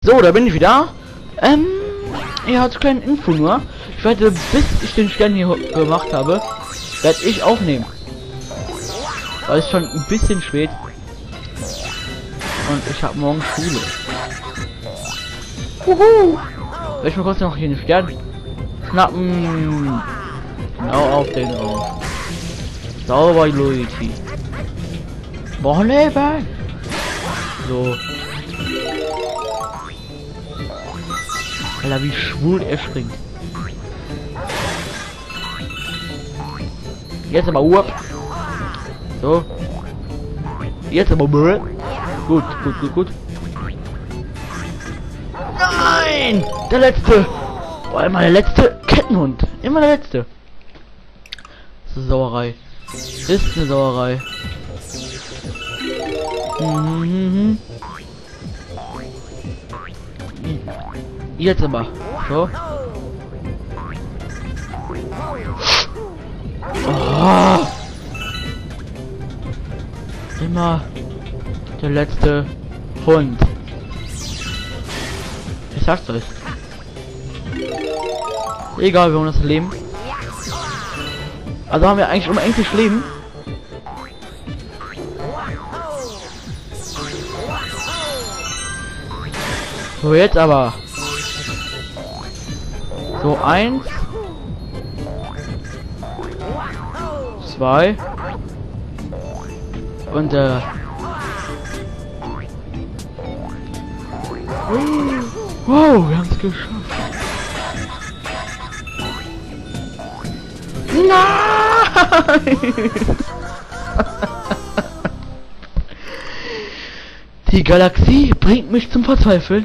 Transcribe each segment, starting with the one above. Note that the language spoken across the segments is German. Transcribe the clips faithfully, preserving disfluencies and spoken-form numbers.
So, da bin ich wieder. Ähm, ja, als kleine Info nur. Ich werde, bis ich den Stern hier gemacht habe, werde ich aufnehmen. Weil es schon ein bisschen spät. Und ich habe morgen Schule. Uhu. Soll ich mal kurz noch hier den Stern schnappen? Genau auf den drauf. Sauber, Luigi. Boah, Leben. So. Alter, wie schwul er springt. Jetzt aber Urp. So. Jetzt aber Brr. Gut, gut, gut, gut. Nein! Der letzte! Boah, immer der letzte Kettenhund. Immer der letzte. Das ist Sauerei. Ist eine Sauerei. Mhm. Jetzt aber. So. Oh. Immer der letzte Hund. Ich sag's euch. Egal, wir haben das Leben. Also haben wir eigentlich unendlich Leben. So, jetzt aber. So, eins. Zwei. Und, äh. Wow, wir haben es geschafft. Nein! Die Galaxie bringt mich zum Verzweifeln.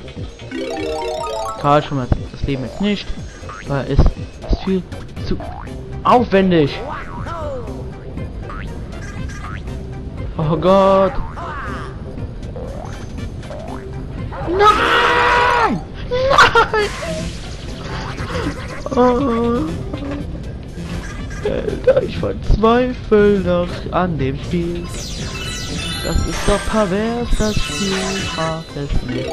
Karl schon mal das Leben jetzt nicht, weil es ist viel zu aufwendig. Oh Gott. Nein! Nein! Oh. Alter, ich verzweifle noch an dem Spiel. Das ist doch pervers, das Spiel. Ich mag es nicht.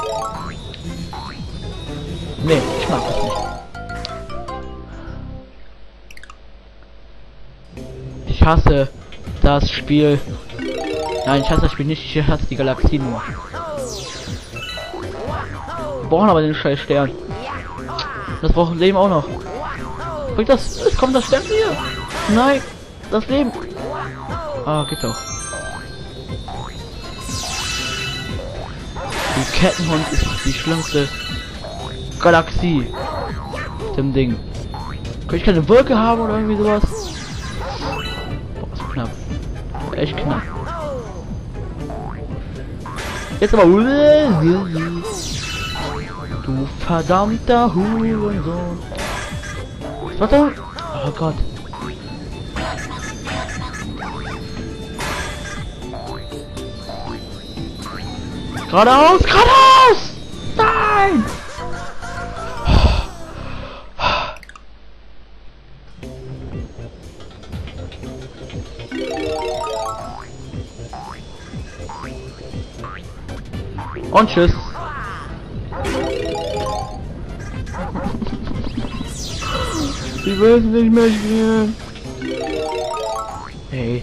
Nee, ich mag es nicht. Ich hasse das Spiel. Nein, ich hasse das Spiel nicht, ich hasse die Galaxie nur. Wir brauchen aber den scheiß Stern. Das braucht Leben auch noch. Bringt das? Es kommt das Stern hier. Nein, das Leben. Ah, geht doch. Die Kettenhund ist die schlimmste Galaxie. Dem Ding. Kann ich keine Wolke haben oder irgendwie sowas? Boah, ist knapp. Echt knapp. Jetzt aber. Du verdammter Hurensohn. Warte. Oh Gott. Geradeaus, geradeaus! Nein! Und tschüss. Sie wissen nicht mehr spielen. Hey.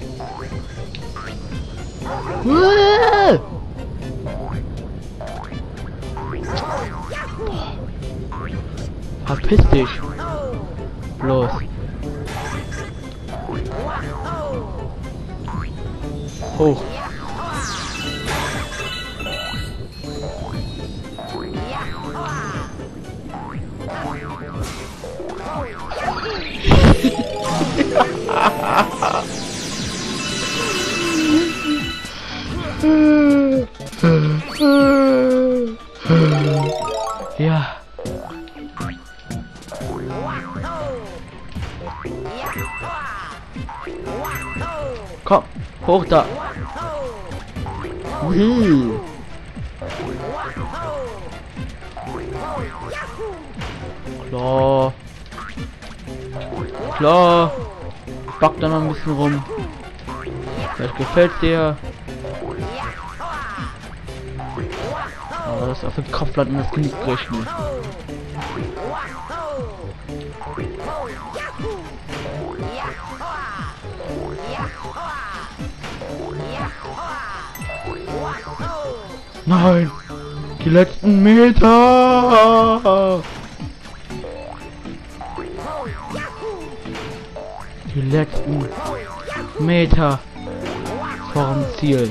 Uah! Verpiss dich. Los. Hoch. Ja. Komm, hoch da. Ui. Klar. Klar. Back da noch ein bisschen rum. Vielleicht gefällt dir. was auf den Kopf landen und das Genick brechen. Nein! Die letzten Meter! Die letzten Meter vorm Ziel.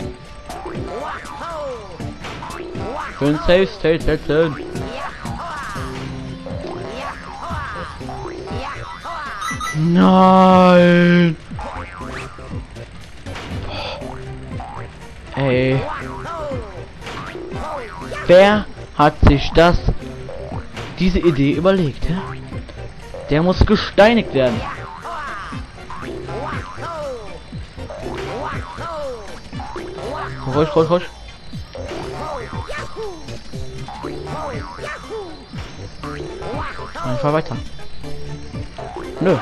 Für ein Safe State setzen. Nein! Ey. Wer hat sich das, diese Idee überlegt? Hä? Der muss gesteinigt werden. Ruhig, ruhig, ruhig. Ich fahr weiter. Nö.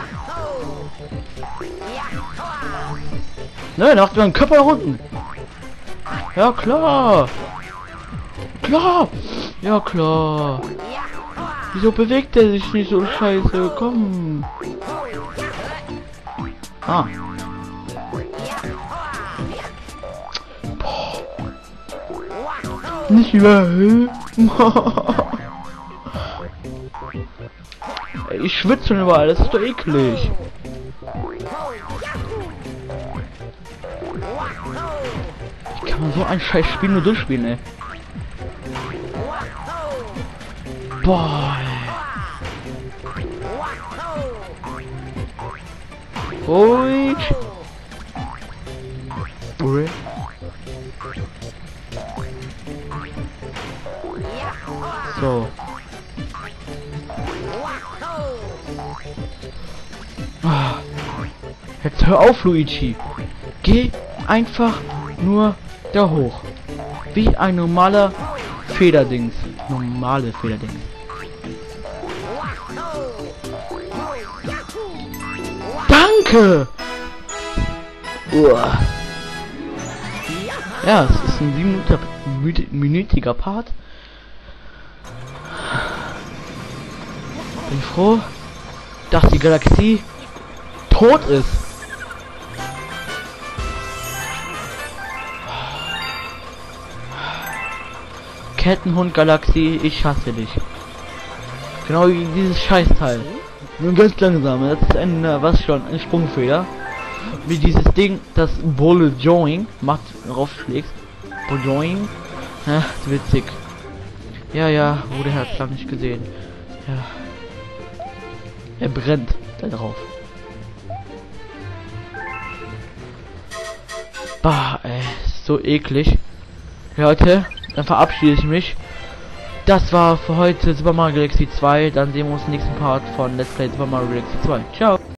Nö, da macht man einen Körper nach unten. Ja klar. Klar. Ja klar. Wieso bewegt er sich nicht so scheiße? Komm. Ah. Boah. Nicht mehr. Ich schwitze schon überall, das ist doch eklig. Wie kann man so ein scheiß Spiel nur durchspielen, ey? Boah, ey. Ruhig. Ruhig. So. Ah. Jetzt hör auf, Luigi. Geh einfach nur da hoch. Wie ein normaler Federdings. Normale Federdings. Danke! Uah. Ja, es ist ein siebenminütiger Part. Bin froh, dass die Galaxie tot ist. Kettenhund-Galaxie, ich hasse dich. Genau wie dieses Scheißteil. Nur ganz langsam. Das ist ein, was schon, ein Sprungfeder. Wie dieses Ding, das Bowjoing macht, raufschlägst. Bowjoing. Ja, witzig. Ja, ja, wurde Herz lang nicht gesehen. Ja. Er brennt da drauf. Bah, ey, so eklig. Leute, dann verabschiede ich mich. Das war für heute Super Mario Galaxy zwei. Dann sehen wir uns im nächsten Part von Let's Play Super Mario Galaxy zwei. Ciao.